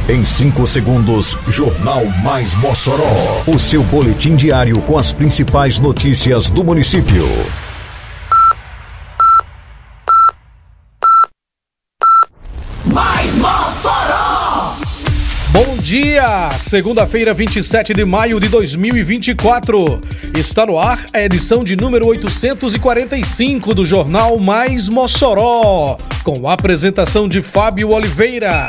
Em 5 segundos, Jornal Mais Mossoró. O seu boletim diário com as principais notícias do município. Mais Mossoró! Bom dia! Segunda-feira, 27 de maio de 2024. Está no ar a edição de número 845 do Jornal Mais Mossoró, com a apresentação de Fábio Oliveira.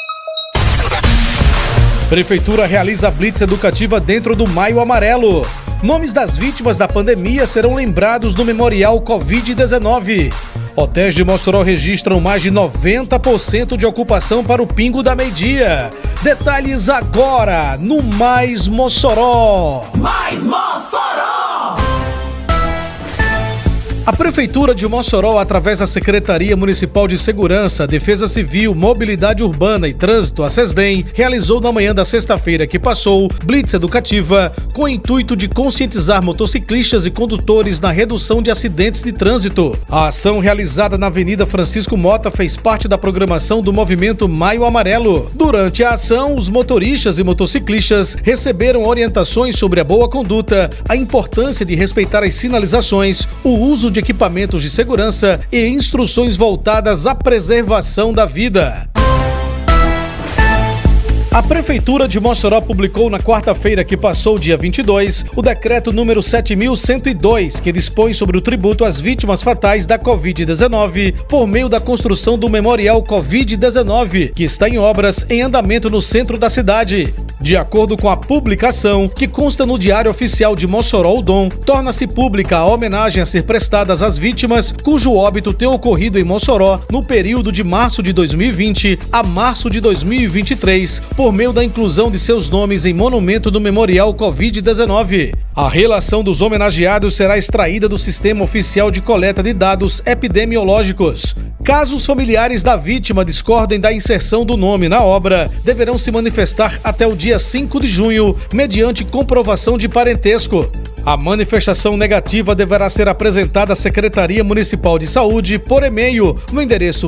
Prefeitura realiza blitz educativa dentro do Maio Amarelo. Nomes das vítimas da pandemia serão lembrados no Memorial Covid-19. Hotéis de Mossoró registram mais de 90% de ocupação para o Pingo da Meio-Dia. Detalhes agora no Mais Mossoró. Mais Mossoró! A Prefeitura de Mossoró, através da Secretaria Municipal de Segurança, Defesa Civil, Mobilidade Urbana e Trânsito, a SESDEM, realizou na manhã da sexta-feira que passou blitz educativa com o intuito de conscientizar motociclistas e condutores na redução de acidentes de trânsito. A ação realizada na Avenida Francisco Mota fez parte da programação do movimento Maio Amarelo. Durante a ação, os motoristas e motociclistas receberam orientações sobre a boa conduta, a importância de respeitar as sinalizações, o uso de equipamentos de segurança e instruções voltadas à preservação da vida. A Prefeitura de Mossoró publicou na quarta-feira que passou, dia 22, o decreto número 7.102, que dispõe sobre o tributo às vítimas fatais da Covid-19 por meio da construção do Memorial Covid-19, que está em obras em andamento no centro da cidade. De acordo com a publicação, que consta no Diário Oficial de Mossoró, o DOM, torna-se pública a homenagem a ser prestada às vítimas cujo óbito tem ocorrido em Mossoró no período de março de 2020 a março de 2023, por meio da inclusão de seus nomes em monumento do Memorial Covid-19. A relação dos homenageados será extraída do Sistema Oficial de Coleta de Dados Epidemiológicos. Caso os familiares da vítima discordem da inserção do nome na obra, deverão se manifestar até o dia 5 de junho, mediante comprovação de parentesco. A manifestação negativa deverá ser apresentada à Secretaria Municipal de Saúde por e-mail no endereço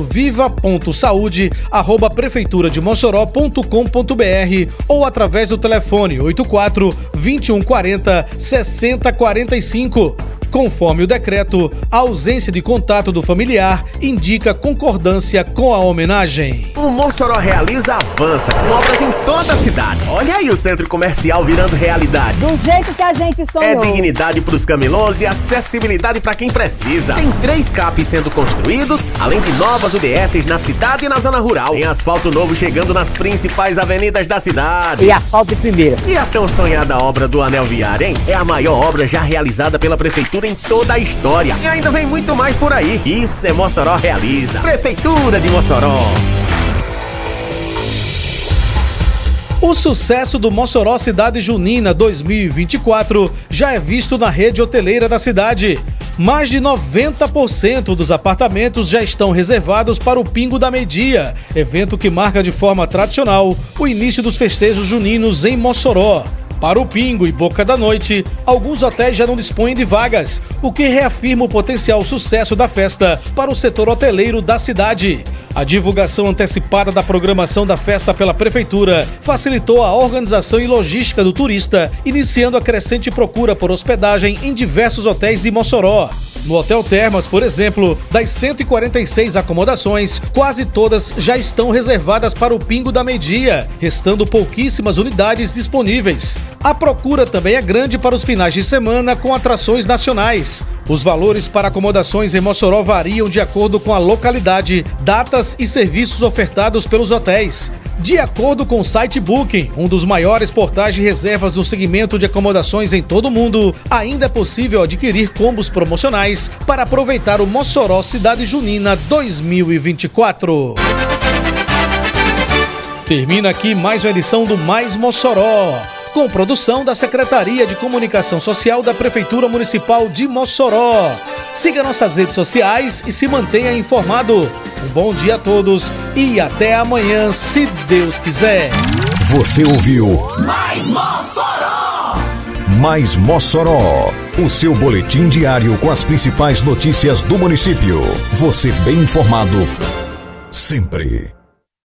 viva.saude@prefeiturademossoró.com.br ou através do telefone 84 2140 6045. Conforme o decreto, a ausência de contato do familiar indica concordância com a homenagem. O Mossoró Realiza avança com obras em toda a cidade. Olha aí o centro comercial virando realidade. Do jeito que a gente sonhou. É dignidade para os camelôs e acessibilidade para quem precisa. Tem 3 CAPs sendo construídos, além de novas UBSs na cidade e na zona rural. Tem asfalto novo chegando nas principais avenidas da cidade. E asfalto de primeira. E a tão sonhada obra do Anel Viário, hein? É a maior obra já realizada pela Prefeitura em toda a história. E ainda vem muito mais por aí. Isso é Mossoró Realiza. Prefeitura de Mossoró. O sucesso do Mossoró Cidade Junina 2024 já é visto na rede hoteleira da cidade. Mais de 90% dos apartamentos já estão reservados para o Pingo da Meio-Dia, evento que marca de forma tradicional o início dos festejos juninos em Mossoró. Para o Pingo e Boca da Noite, alguns hotéis já não dispõem de vagas, o que reafirma o potencial sucesso da festa para o setor hoteleiro da cidade. A divulgação antecipada da programação da festa pela Prefeitura facilitou a organização e logística do turista, iniciando a crescente procura por hospedagem em diversos hotéis de Mossoró. No Hotel Termas, por exemplo, das 146 acomodações, quase todas já estão reservadas para o Pingo da Meio-Dia, restando pouquíssimas unidades disponíveis. A procura também é grande para os finais de semana com atrações nacionais. Os valores para acomodações em Mossoró variam de acordo com a localidade, datas e serviços ofertados pelos hotéis. De acordo com o site Booking, um dos maiores portais de reservas no segmento de acomodações em todo o mundo, ainda é possível adquirir combos promocionais para aproveitar o Mossoró Cidade Junina 2024. Termina aqui mais uma edição do Mais Mossoró, com produção da Secretaria de Comunicação Social da Prefeitura Municipal de Mossoró. Siga nossas redes sociais e se mantenha informado. Um bom dia a todos e até amanhã, se Deus quiser. Você ouviu Mais Mossoró! Mais Mossoró, o seu boletim diário com as principais notícias do município. Você bem informado sempre.